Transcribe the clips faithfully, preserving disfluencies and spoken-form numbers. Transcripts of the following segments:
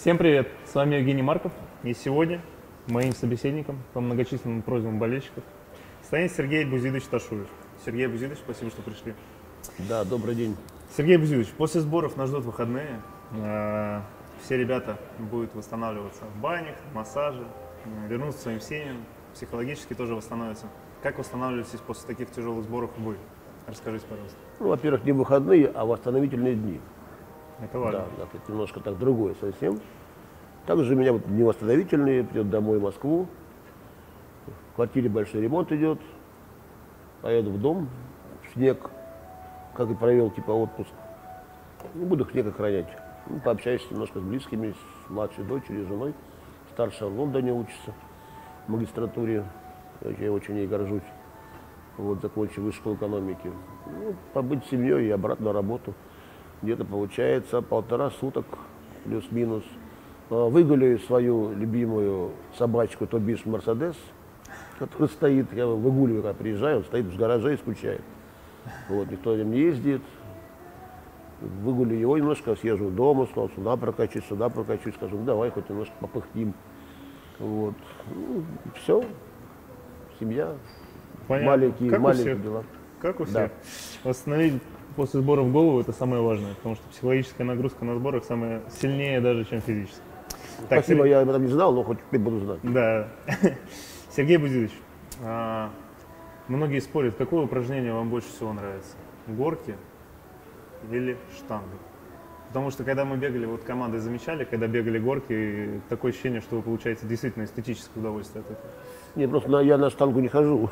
Всем привет! С вами Евгений Марков. И сегодня моим собеседником по многочисленным просьбам болельщиков станет Сергей Бузидович Ташуев. Сергей Бузидович, спасибо, что пришли. Да, добрый день. Сергей Бузидович, после сборов нас ждут выходные. Все ребята будут восстанавливаться в банях, массаже, вернуться к своим семьям, психологически тоже восстановятся. Как восстанавливаетесь после таких тяжелых сборов вы? Расскажите, пожалуйста. Ну, во-первых, не выходные, а восстановительные дни. Это важно. Да, да, это немножко так другое совсем. Также у меня вот дни восстановительные, придет домой в Москву. В квартире большой ремонт идет. Поеду в дом, в снег, как и провел типа отпуск. Ну, буду снег охранять. Ну, пообщаюсь немножко с близкими, с младшей дочерью, женой. Старшая в Лондоне учится, в магистратуре. Я очень ей горжусь. Вот, закончив высшую школу экономики. Ну, побыть с семьей и обратно на работу. Где-то получается полтора суток, плюс-минус. Выгуляю свою любимую собачку, то бишь Мерседес, который стоит, я выгуливаю, когда приезжаю, он стоит в гараже и скучает. Вот, никто не ездит. Выгуляю его немножко, съезжу дома, сказал, сюда прокачусь, сюда прокачусь, скажу, ну, давай хоть немножко попыхтим. Вот. Ну, все. Семья. Понятно. Маленькие, как маленькие у всех. дела. Как у всех. Да. Восстановить после сборов голову — это самое важное, потому что психологическая нагрузка на сборах самая сильнее даже, чем физическая. Так, Спасибо, Сергей... я об этом не знал, но хоть теперь буду знать. Да. Сергей Бузидович, а, многие спорят, какое упражнение вам больше всего нравится? Горки или штанга? Потому что когда мы бегали, вот команды замечали, когда бегали горки, такое ощущение, что вы получаете действительно эстетическое удовольствие от этого. Нет, просто на, я на штангу не хожу.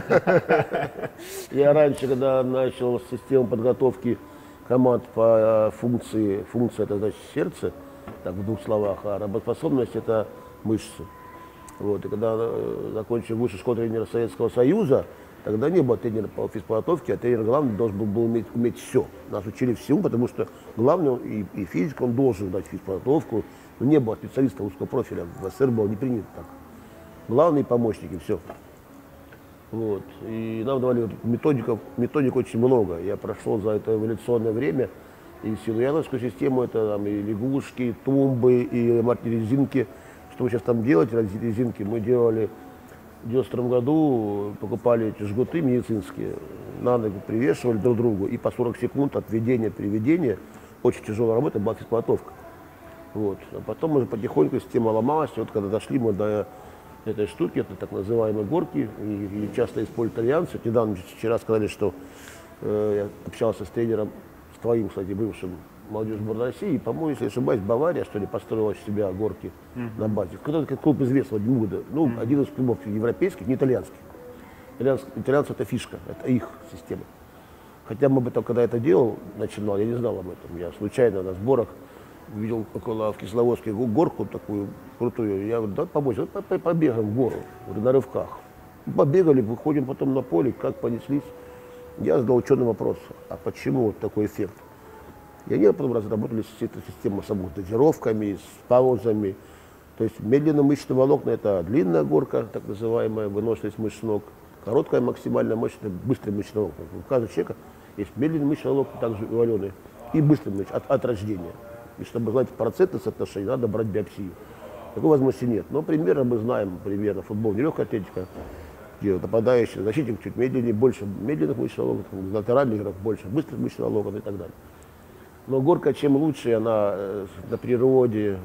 Я раньше, когда начал систему подготовки команд по функции, функция это значит сердце, так в двух словах, а работоспособность это мышцы. Вот, и когда закончил высшую школу тренера Советского Союза, тогда не было тренера по физподготовке, а тренер главный должен был, был уметь, уметь все. Нас учили всему, потому что главный и, и физик, он должен дать физподготовку. Но не было специалиста узкого профиля, в СССР было не принято так. Главные помощники, все. Вот. И нам давали методиков, методик очень много. Я прошел за это эволюционное время. И силуяновскую систему, это там, и лягушки, и тумбы, и резинки. Что мы сейчас там делать, резинки, мы делали в девяносто втором году, покупали эти жгуты медицинские, на ногу привешивали друг другу, и по сорок секунд от введения приведения, очень тяжелая работа, была физподготовка. Вот. А потом уже потихоньку система ломалась, и вот когда дошли мы до этой штуки, это так называемые горки, и, и часто используют итальянцы. Недавно, вчера сказали, что э, я общался с тренером, с твоим, кстати, бывшим молодежью сборной России, и, по-моему, если не ошибаюсь, Бавария, что ли, построила у себя горки mm-hmm. на базе. Кто-то клуб известный, не буду, ну, mm-hmm. один из клубов европейских, не итальянских. Итальянцы, итальянцы это фишка, это их система. Хотя мы об этом, когда это делал, начинал, я не знал об этом. Я случайно на сборах увидел около в Кисловодске горку такую крутую. Я говорю, да, помочь, вот побегаем в гору, на рывках. Побегали, выходим потом на поле, как понеслись. Я задал ученый вопрос, а почему вот такой эффект? И они потом разработали эту систему с дозировками, с паузами. То есть медленно-мышечные волокна – это длинная горка, так называемая, выносливость мышц ног. Короткая максимальная мышца – это быстрые мышечные волокна. У каждого человека есть медленные мышечные волокна, также и валеные, и быстрые мышцы от, от рождения. И чтобы знать процентное соотношение, надо брать биопсию. Такой возможности нет. Но примерно мы знаем, примерно футбол, не легкая атлетика, где нападающий, защитник чуть медленнее, больше медленных мышечных волокон, латеральных игрок больше, быстрых мышечных волокон и так далее. Но горка чем лучше, она э, на природе,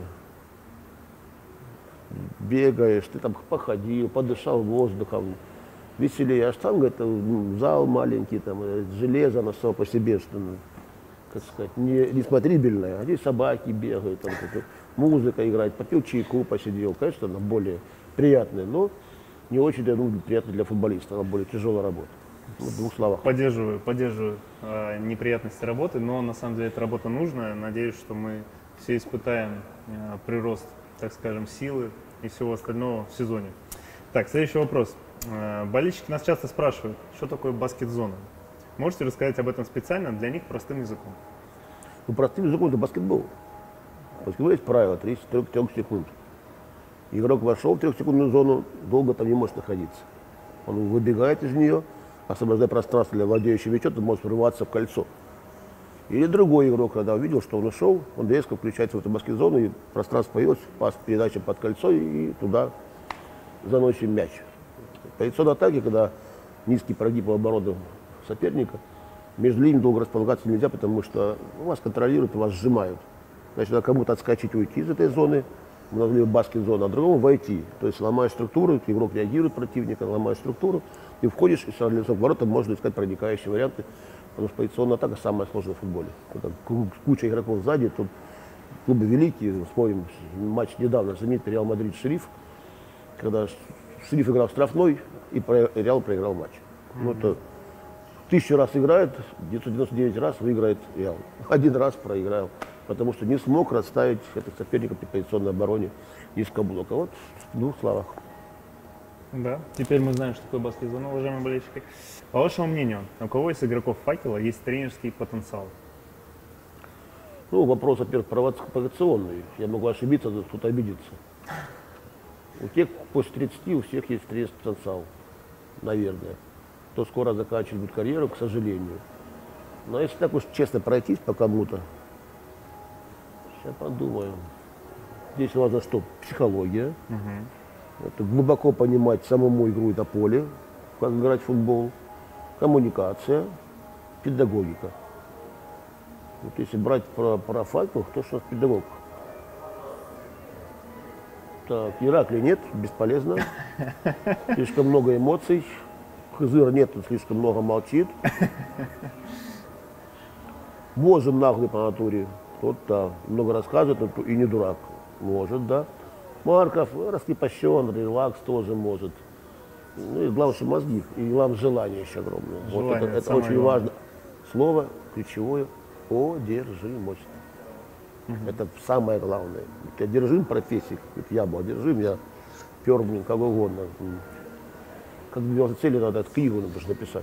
бегаешь, ты там походил, подышал воздухом, веселее. А штанга это ну, зал маленький, там, железо, оно само по себе, что, ну, как сказать, не, не смотрибельное. А здесь собаки бегают, там, музыка играет, попил чайку, посидел. Конечно, она более приятная, но не очень ну, приятная для футболиста, она более тяжелая работа. Ну, в двух словах. Поддерживаю, поддерживаю э, неприятности работы, но на самом деле эта работа нужная. Надеюсь, что мы все испытаем э, прирост, так скажем, силы и всего остального в сезоне. Так, следующий вопрос. Э, болельщики нас часто спрашивают, что такое баскет-зона. Можете рассказать об этом специально для них простым языком? Ну, простым языком это баскетбол. В баскетболе есть правило тридцать трёх секунд. Игрок вошел в трехсекундную зону, долго там не может находиться. Он выбегает из нее, освобождая пространство для владеющего мячом, он может врываться в кольцо. Или другой игрок, когда увидел, что он ушел, он резко включается в эту баскет-зону, и пространство появилось, пас, передача под кольцо, и туда заносим мяч. Позиционной атаки, когда низкий прогиб обороны соперника, между линиями долго располагаться нельзя, потому что вас контролируют, вас сжимают. Значит, надо кому-то отскочить, уйти из этой зоны, мы назвали баскет-зону, а другому войти. То есть ломая структуру, игрок реагирует противника, ломая структуру, ты входишь, и сразу лицом к воротам можно искать проникающие варианты, потому что позиционная атака самая сложная в футболе. Это куча игроков сзади, тут клубы великие, вспомним матч недавно, знаменитый Реал Мадрид-Шериф, когда Шериф играл штрафной, и Реал проиграл матч. Mm-hmm. Ну, это тысячу раз играет, девятьсот девяносто девять раз выиграет Реал. Один раз проиграл, потому что не смог расставить этих соперников при позиционной обороне низкого блока. Вот в двух словах. Да, теперь мы знаем, что такое баскет-зона, уважаемые болельщики. По вашему мнению, у кого из игроков «Факела» есть тренерский потенциал? Ну, вопрос, во-первых, провокационный. Я могу ошибиться, но кто-то обидится. У тех после тридцати, у всех есть тренерский потенциал, наверное. Кто скоро заканчивает будет карьеру, к сожалению. Но если так уж честно пройтись по кому-то, сейчас подумаю. Здесь важно что? Психология. Угу. Это глубоко понимать самому игру на поле, как играть в футбол. Коммуникация, педагогика. Вот если брать про, про Факел, кто что у нас педагог? Так, Ираклия нет, бесполезно. Слишком много эмоций. Хызыр нет, он слишком много молчит. Божин наглый по натуре. Тот, да, много рассказывает и не дурак. Может, да. Марков раскрепощен, релакс тоже может. Ну и главное, что мозги. И главное, желание еще огромное. Желание, вот это, это очень главное. важно. Слово ключевое – одержимость. Угу. Это самое главное. Я одержим профессией. Я был одержим, я пер, блин, как угодно. Как добивался цели, надо эту книгу надо написать.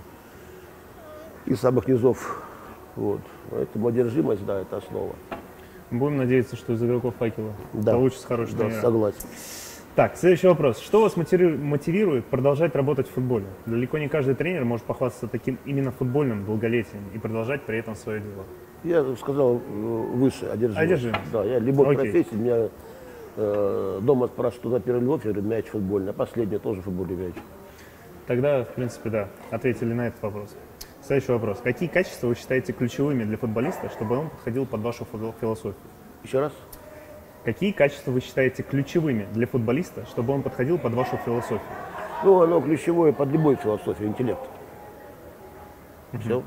Из самых низов. Вот. Поэтому одержимость, да, это основа. Будем надеяться, что из игроков «Факела» да. получится хороший да, тренер. Согласен. Так, следующий вопрос. Что вас мотивирует продолжать работать в футболе? Далеко не каждый тренер может похвастаться таким именно футбольным долголетием и продолжать при этом свое дело. Я сказал выше, одержимость. Одержимость. Да, я любой Окей. профессии, меня э, дома спрашивают, что на первой любовь, я говорю, мяч футбольный, а последний тоже футбольный мяч. Тогда, в принципе, да, ответили на этот вопрос. Следующий вопрос. Какие качества вы считаете ключевыми для футболиста, чтобы он подходил под вашу философию? Еще раз. Какие качества вы считаете ключевыми для футболиста, чтобы он подходил под вашу философию? Ну, оно ключевое под любой философией, интеллект. Угу. Все.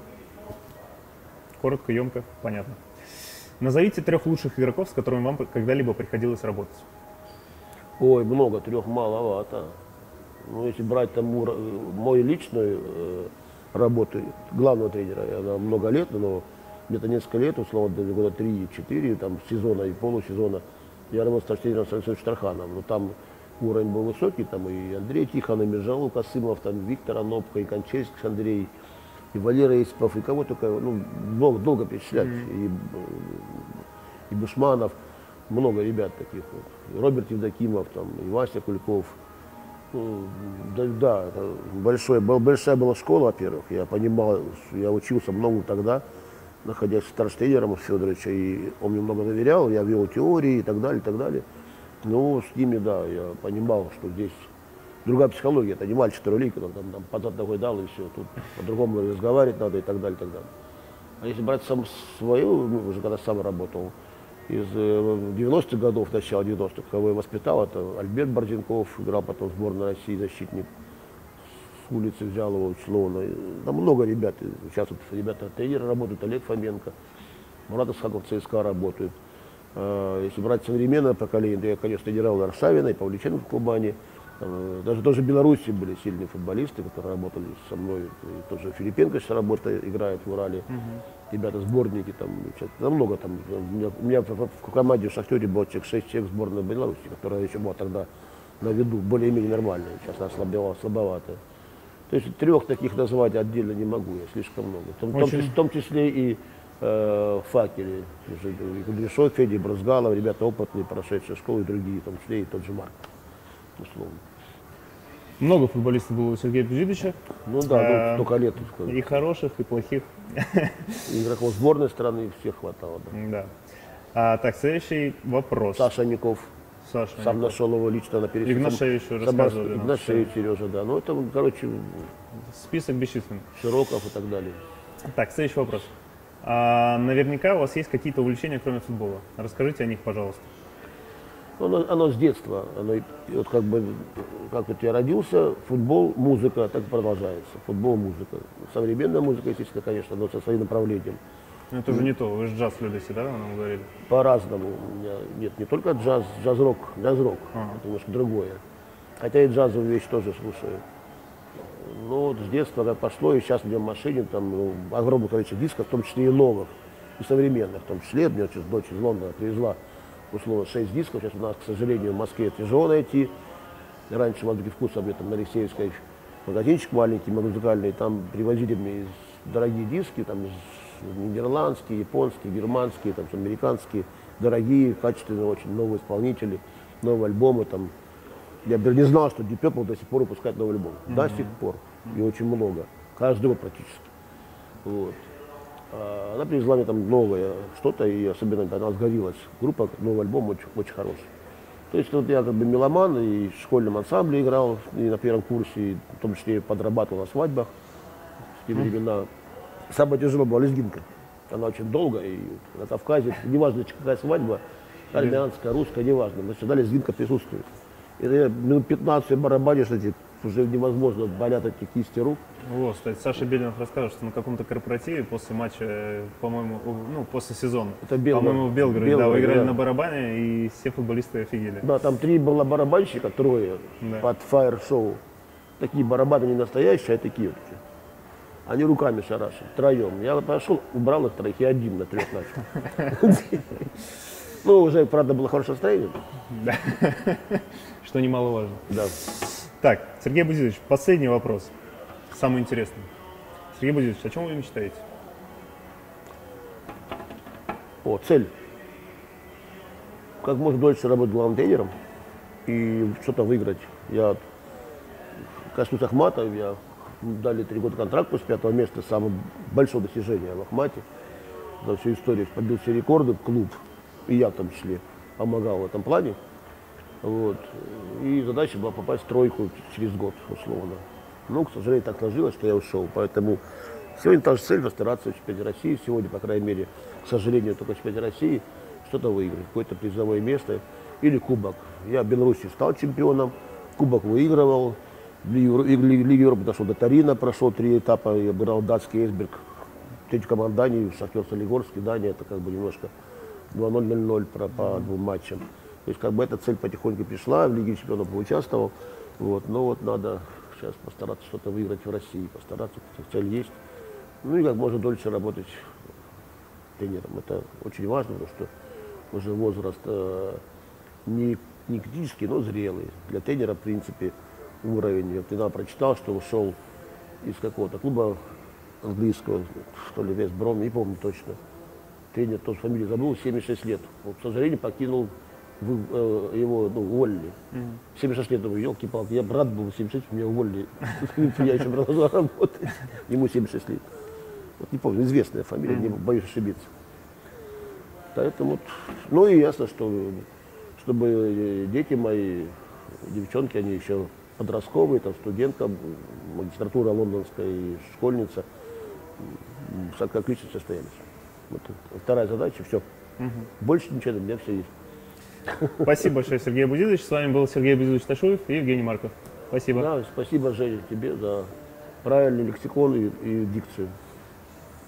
Коротко, емко, понятно. Назовите трех лучших игроков, с которыми вам когда-либо приходилось работать. Ой, много, трех маловато. Ну, если брать там мою личную э, работу главного тренера, она много лет, но где-то несколько лет, условно, года три-четыре, там, сезона и полусезона, я работал с тренером Александром Штарханом. Но там уровень был высокий, там и Андрей Тихон, и Межалу Касымов, там Виктор Анопко, и Кончельский Андрей, и Валера Испов, и кого только, ну, долго, долго перечислять, mm-hmm. и, и Бушманов, много ребят таких, вот. И Роберт Евдокимов, там, и Вася Кульков. Ну, да, да, это большое, большая была школа, во-первых, я понимал, я учился много тогда, находясь старшим-тренером Федоровича, и он мне много доверял, я вел теории и так далее, и так далее. Ну, с ними, да, я понимал, что здесь другая психология, это не мальчик второй лиги, который там, там подзад ногой дал и все, тут по-другому разговаривать надо и так далее, и так далее. А если брать сам свою, ну, уже когда сам работал, из девяностых годов, начала девяностых, кого я воспитал, это Альберт Борзенков, играл потом в сборной России, защитник, с улицы взял его условно. Там много ребят, сейчас вот ребята тренеры работают, Олег Фоменко, Мурат Исхаков в ЦСКА работают. Если брать современное поколение, то я, конечно, тренировал Аршавина и Павличенко в Кубани. Даже тоже в Беларуси были сильные футболисты, которые работали со мной. И тоже Филипенко сейчас работает, играет в Урале. Uh-huh. Ребята, сборники там, там много там. У меня, у меня в, в команде в Шахтере было человек шесть человек сборной Беларуси, которая еще была тогда на виду, более-менее нормальная. Сейчас она слабела, слабоватая. То есть трех таких назвать отдельно не могу, я слишком много. В том, Очень... в том числе и э, Факели, и Кудряшов, Федя Брызгалов, ребята опытные, прошедшие школу и другие, в том числе и тот же Марк, условно. Много футболистов было у Сергея Безидовича. Ну да, А, ну, столько лет. И хороших, и плохих. И игроков сборной страны всех хватало. Да. Да. А, так, следующий вопрос. Саша Ников. Саша Сам Ников. нашел его лично на пересечении. Игнашевич еще рассказывали. нам. Игнашевич, Сережа, да. Ну это, короче, Список бесчисленный. Широков и так далее. Так, следующий вопрос. А, наверняка у вас есть какие-то увлечения, кроме футбола. Расскажите о них, пожалуйста. Оно, оно с детства. Оно, и вот как бы, как вот я родился, футбол, музыка, так и продолжается. Футбол, музыка. Современная музыка, естественно, конечно, но со своим направлением. Ну, это уже не то, вы же джаз любите, да, вы нам говорили? По-разному. У меня нет, не только джаз, джаз-рок, джаз-рок. Ага. Это немножко другое. Хотя и джазовые вещи тоже слушаю. Ну вот с детства как пошло, и сейчас у меня в машине там ну, огромное количество дисков, в том числе и новых, и современных. В том числе, мне сейчас дочь из Лондона привезла, условно, шесть дисков. Сейчас у нас, к сожалению, в Москве тяжело найти. Раньше в «Азбуке вкуса» мне там на Алексеевской магазинчик маленький, музыкальный, там привозили мне дорогие диски, там нидерландские, японские, германские, там, американские, дорогие, качественные, очень новые исполнители, новые альбомы. Там. Я бы не знал, что Deep Purple до сих пор выпускает новый альбом. Mm-hmm. До сих пор. И очень много. Каждый год практически. Вот. А она привезла мне там новое что-то, и особенно она сгорелась. Группа, новый альбом очень, очень хороший. То есть вот я как бы меломан, и в школьном ансамбле играл, и на первом курсе, и в том числе подрабатывал на свадьбах в те времена. Самое тяжелое была лезгинка. Она очень долго, и на Кавказе, неважно, какая свадьба, армянская, русская, неважно, но всегда лезгинка присутствует. И я минут пятнадцать барабанишь, эти, уже невозможно, болят эти кисти рук. Вот, кстати, Саша Белинов рассказывал, что на каком-то корпоративе после матча, по-моему, ну, после сезона, Это Белгород. по-моему, в Белгороде, Белгород, да, вы играли да. на барабане, и все футболисты офигели. Да, там три было барабанщика, трое, Да. под фаер-шоу. Такие барабаны не настоящие, а такие вот. Они руками шарашат, втроем. Я пошел, убрал их троих, и один на трех начал. Ну, уже, правда, было хорошее настроение. Да. Что немаловажно. Да. Так, Сергей Безидович, последний вопрос. Самый интересный. Сергей Безидович, о чем вы мечтаете? О, цель. Как можно дольше работать главным тренером и что-то выиграть. Я коснусь Ахмата, я дали три года контракт после пятого места, самое большое достижение в Ахмате. За всю историю побил все рекорды, клуб, и я в том числе помогал в этом плане. Вот. И задача была попасть в тройку через год, условно. Но, к сожалению, так сложилось, что я ушел. Поэтому сегодня та же цель — постараться в чемпионате России. Сегодня, по крайней мере, к сожалению, только в чемпионате России что-то выиграть, какое-то призовое место или кубок. Я в Беларуси стал чемпионом, кубок выигрывал. В Лиге Европы дошел до Торино, прошел три этапа, я играл датский Эйсберг, третью команду Дании, Шахтер Солигорский, Дания, это как бы немножко два ноль ноль ноль по, по двум матчам. То есть как бы эта цель потихоньку пришла, в Лиге Чемпионов поучаствовал, вот, но вот надо сейчас постараться что-то выиграть в России, постараться, цель есть. Ну и как можно дольше работать тренером, это очень важно, потому что уже возраст э, не, не критический, но зрелый. Для тренера, в принципе, уровень. Я тогда прочитал, что ушел из какого-то клуба английского, что ли, Вест Бром, не помню точно. Тренер, тоже фамилию забыл, семьдесят шесть лет. Вот, к сожалению, покинул вы, э, его, ну, уволили. Mm-hmm. семьдесят шесть лет, думаю, елки-палки, я брат был, семьдесят шесть, меня уволили. Я еще продолжал работать. Ему семьдесят шесть лет. Вот не помню, известная фамилия, не боюсь ошибиться. Поэтому, ну и ясно, что чтобы дети мои, девчонки, они еще подростковые, там, студентка, магистратура лондонская и школьница, как отлично состоялись. Вот вторая задача, все. Угу. Больше ничего, у меня все есть. Спасибо большое, Сергей Безидович. С вами был Сергей Безидович Ташуев и Евгений Марков. Спасибо. Да, спасибо, Женя, тебе за правильный лексикон и, и дикцию.